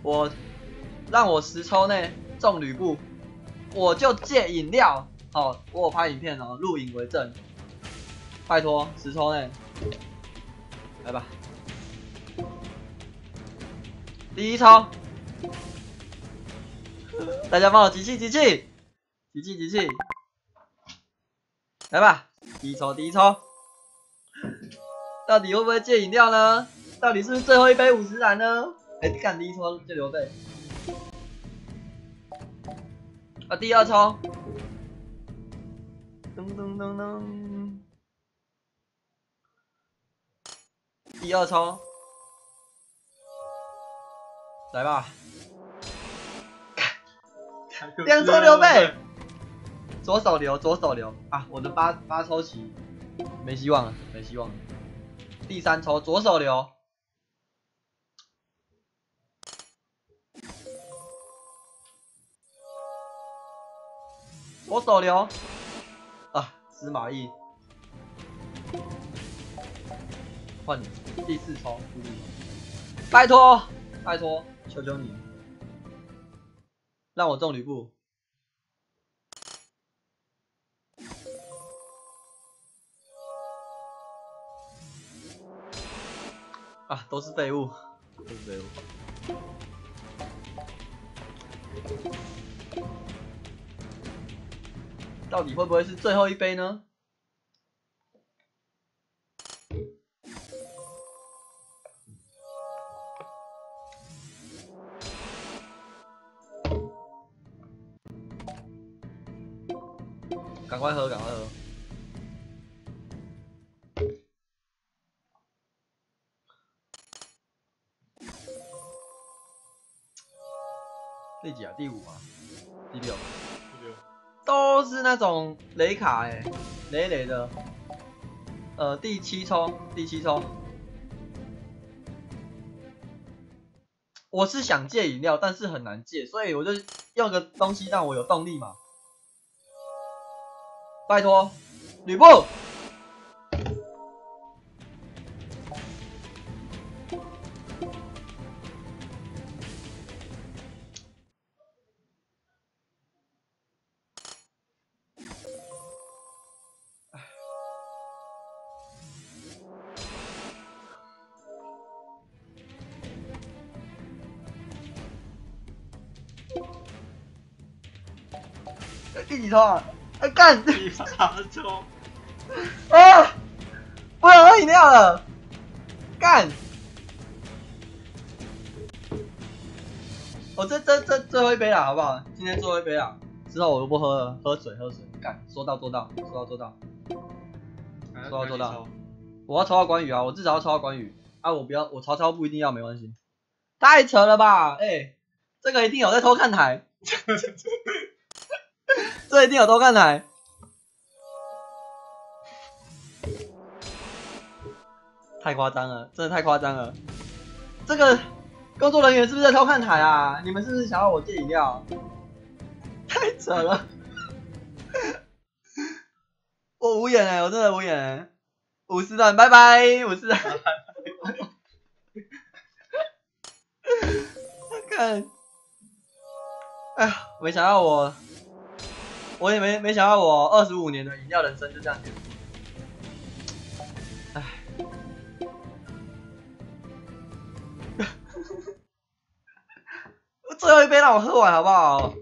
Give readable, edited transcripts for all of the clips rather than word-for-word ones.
让我10抽内中吕布，我就戒饮料。好，我有拍影片哦，录影为证。拜托，10抽内，来吧。第1抽，大家帮我集气集气，集气集气，来吧。第1抽，到底会不会戒饮料呢？到底是不是最后一杯50蓝呢？干第1抽就刘备。啊，第2抽，噔噔噔噔，第2抽，来吧。2抽刘备，左手流啊！我的八抽棋没希望了，没希望了。第3抽左手流，左手流啊！司马懿，换你第4抽，拜托拜托，求求你，让我中吕布。啊，都是废物，都是废物。到底会不会是最后一杯呢？赶快喝，赶快喝！第几啊？第5啊？第6？都是那种雷卡雷的。第7抽，第7抽。我是想戒饮料，但是很难戒，所以我就用个东西让我有动力嘛。拜托，吕布。第几抽啊？干！ 第8抽。 啊！不能喝饮料了，干！我这最后一杯了，好不好？今天最后一杯了，之后我就不喝了，喝水。干，说到做到，说到做到，说到做到。我要抽到关羽啊！我至少要抽到关羽啊！我不要，我曹操不一定要，没关系。太扯了吧！这个一定有在偷看台，这一定有偷看台。太夸张了，真的太夸张了。这个工作人员是不是在偷看台啊？你们是不是想要我戒饮料？太扯了，我无言我真的无言50段，拜拜，50段。看，哎呀，没想到我也没想到我25年的饮料人生就这样结束。哎。最后一杯让我喝完好不好？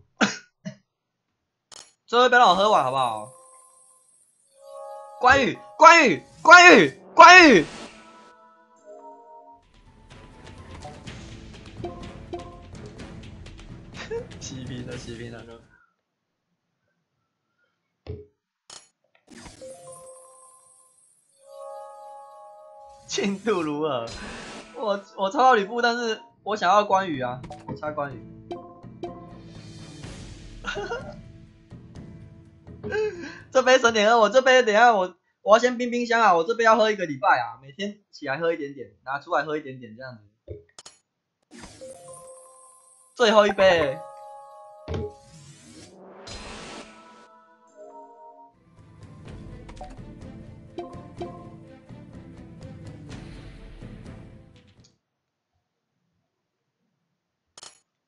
最后一杯让我喝完好不好？关羽洗屏了。进度如何？我抽到吕布，但是我想要关羽啊，我插关羽。这杯省点喝，我这杯等一下我要先冰箱啊，我这杯要喝1个礼拜啊，每天起来喝一点点，拿出来喝一点点这样子。最后一杯。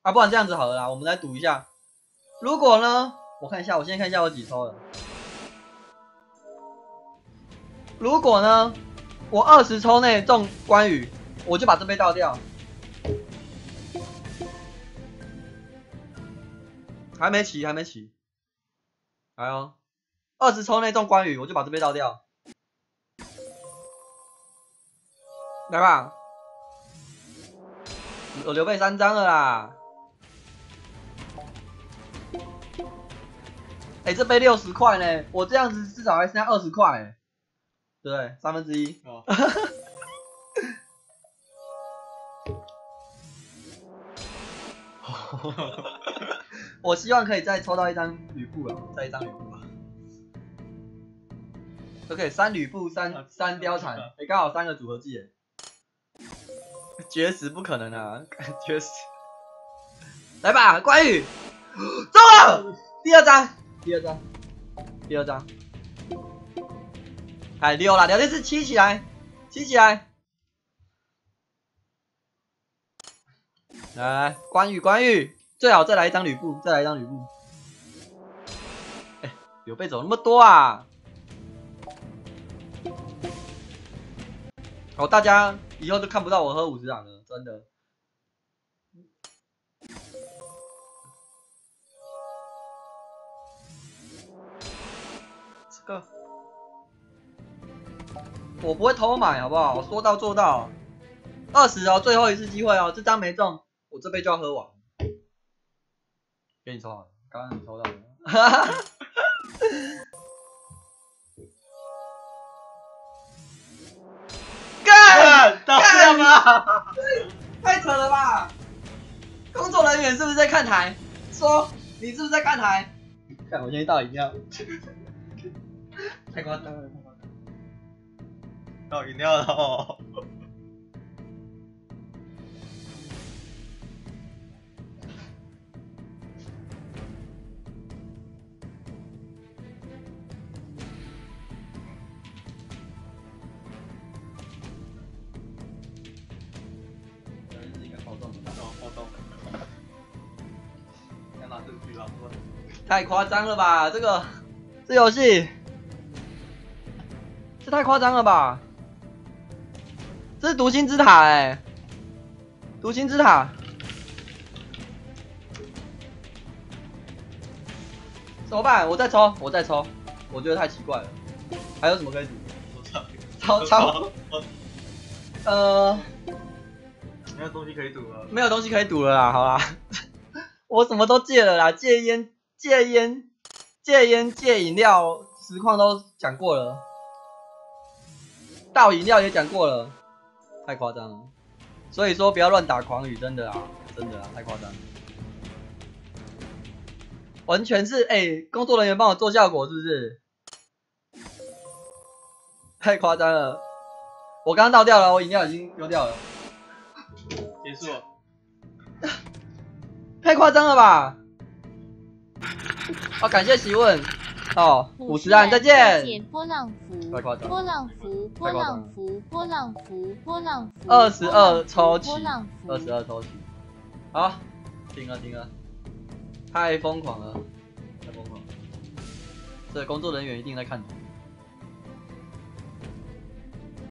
啊，不然这样子好了啦，我们来赌一下。如果呢，我看一下，我先看一下我几抽了。如果呢，我20抽内中关羽，我就把这杯倒掉。还没起，还没起。来哦，20抽内中关羽，我就把这杯倒掉。来吧，我刘备3张了啦。哎、这杯60块呢，我这样子至少还剩下20块哎，对不对？1/3。哦。我希望可以再抽到一张吕布了，再一张吕布吧。OK， 3吕布3貂蝉，哎，刚好3个组合技，绝死不可能啊，绝死！来吧，关羽，中了！第二张，哎，6了，聊天室7起来，来，关羽，最好再来一张吕布，哎，刘备怎么那么多啊？哦，大家以后都看不到我喝50档了，真的。这个我不会偷买，好不好？说到做到。20哦，最后一次机会哦，这张没中，我这杯就要喝完。给你抽好了，刚刚你抽到了。哈哈。干吗？太扯了吧！工作人员是不是在看台？说你是不是在看台？看我先去倒饮料。太夸张了，倒饮料了哦。太夸张了吧！这游戏，这太夸张了吧！这是读心之塔哎，读心之塔，怎么办？我再抽，我觉得太奇怪了。还有什么可以赌？超，没有东西可以赌了啦，好啦，我什么都戒了啦，戒烟、戒饮料，实况都讲过了，倒饮料也讲过了，太夸张了。所以说不要乱打狂语，真的啊，太夸张了。完全是工作人员帮我做效果，是不是？太夸张了！我刚刚倒掉了，我饮料已经丢掉了。结束了。太夸张了吧！好，感谢提问。哦，50按，再见。 波浪符 ，22抽起，好，停了，太疯狂了，这工作人员一定在看你。